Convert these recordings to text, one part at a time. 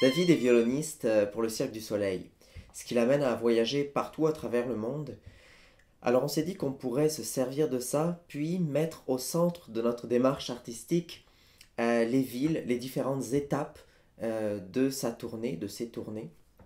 David est violoniste pour le Cirque du Soleil, ce qui l'amène à voyager partout à travers le monde. Alors on s'est dit qu'on pourrait se servir de ça, puis mettre au centre de notre démarche artistique les villes, les différentes étapes de sa tournée, de ses tournées.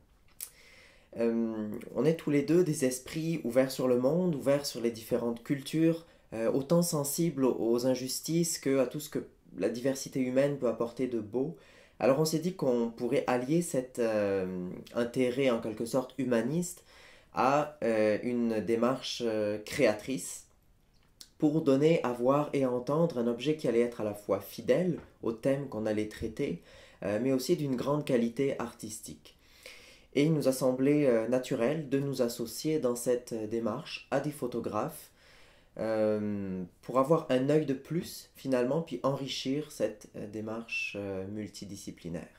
On est tous les deux des esprits ouverts sur le monde, ouverts sur les différentes cultures, autant sensibles aux injustices que à tout ce que la diversité humaine peut apporter de beau. Alors on s'est dit qu'on pourrait allier cet intérêt en quelque sorte humaniste à une démarche créatrice pour donner à voir et à entendre un objet qui allait être à la fois fidèle au thème qu'on allait traiter, mais aussi d'une grande qualité artistique. Et il nous a semblé naturel de nous associer dans cette démarche à des photographes pour avoir un œil de plus finalement, puis enrichir cette démarche multidisciplinaire.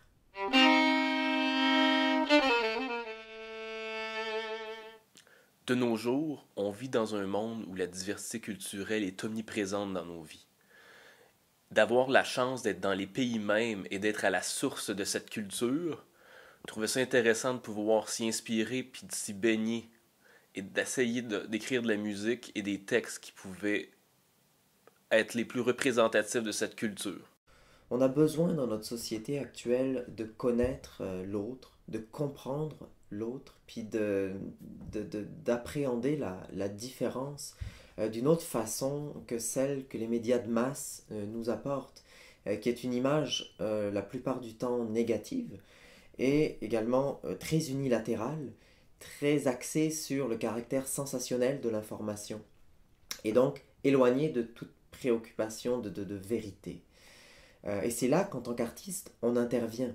De nos jours, on vit dans un monde où la diversité culturelle est omniprésente dans nos vies. D'avoir la chance d'être dans les pays mêmes et d'être à la source de cette culture, je trouvais ça intéressant de pouvoir s'y inspirer puis de s'y baigner et d'essayer d'écrire de la musique et des textes qui pouvaient être les plus représentatifs de cette culture. On a besoin dans notre société actuelle de connaître l'autre, de comprendre l'autre, puis d'appréhender la différence d'une autre façon que celle que les médias de masse nous apportent, qui est une image la plupart du temps négative et également très unilatérale, très axée sur le caractère sensationnel de l'information et donc éloignée de toute préoccupation de vérité. Et c'est là qu'en tant qu'artiste, on intervient.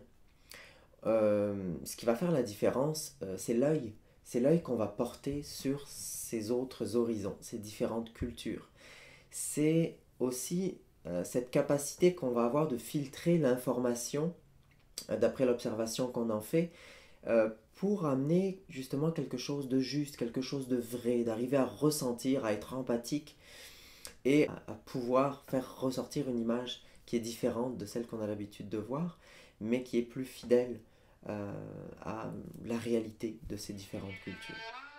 Ce qui va faire la différence, c'est l'œil. C'est l'œil qu'on va porter sur ces autres horizons, ces différentes cultures. C'est aussi cette capacité qu'on va avoir de filtrer l'information, d'après l'observation qu'on en fait, pour amener justement quelque chose de juste, quelque chose de vrai, d'arriver à ressentir, à être empathique et à pouvoir faire ressortir une image qui est différente de celle qu'on a l'habitude de voir, mais qui est plus fidèle à la réalité de ces différentes cultures.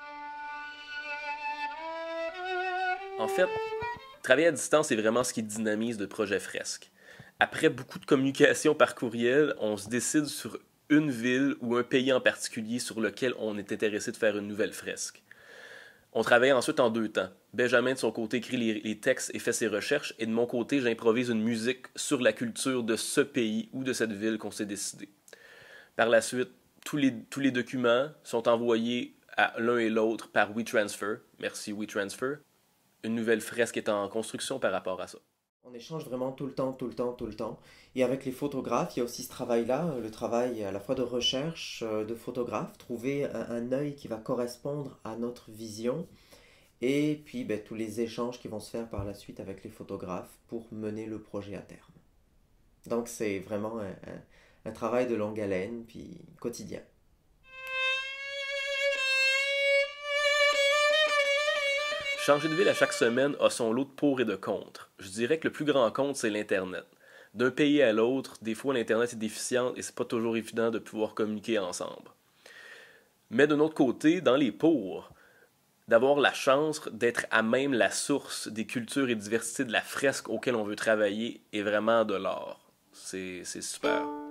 En fait, travailler à distance est vraiment ce qui dynamise le projet Fresque. Après beaucoup de communication par courriel, on se décide sur une ville ou un pays en particulier sur lequel on est intéressé de faire une nouvelle fresque. On travaille ensuite en deux temps. Benjamin, de son côté, écrit les textes et fait ses recherches, et de mon côté, j'improvise une musique sur la culture de ce pays ou de cette ville qu'on s'est décidé. Par la suite, tous les documents sont envoyés à l'un et l'autre par WeTransfer. Merci WeTransfer. Une nouvelle fresque est en construction par rapport à ça. On échange vraiment tout le temps, tout le temps, tout le temps. Et avec les photographes, il y a aussi ce travail-là, le travail à la fois de recherche de photographe, trouver un œil qui va correspondre à notre vision, et puis ben, tous les échanges qui vont se faire par la suite avec les photographes pour mener le projet à terme. Donc c'est vraiment un travail de longue haleine, puis quotidien. Changer de ville à chaque semaine a son lot de pour et de contre. Je dirais que le plus grand contre, c'est l'Internet. D'un pays à l'autre, des fois l'Internet est déficient et c'est pas toujours évident de pouvoir communiquer ensemble. Mais d'un autre côté, dans les pour, d'avoir la chance d'être à même la source des cultures et diversités de la fresque auquel on veut travailler est vraiment de l'art. C'est super.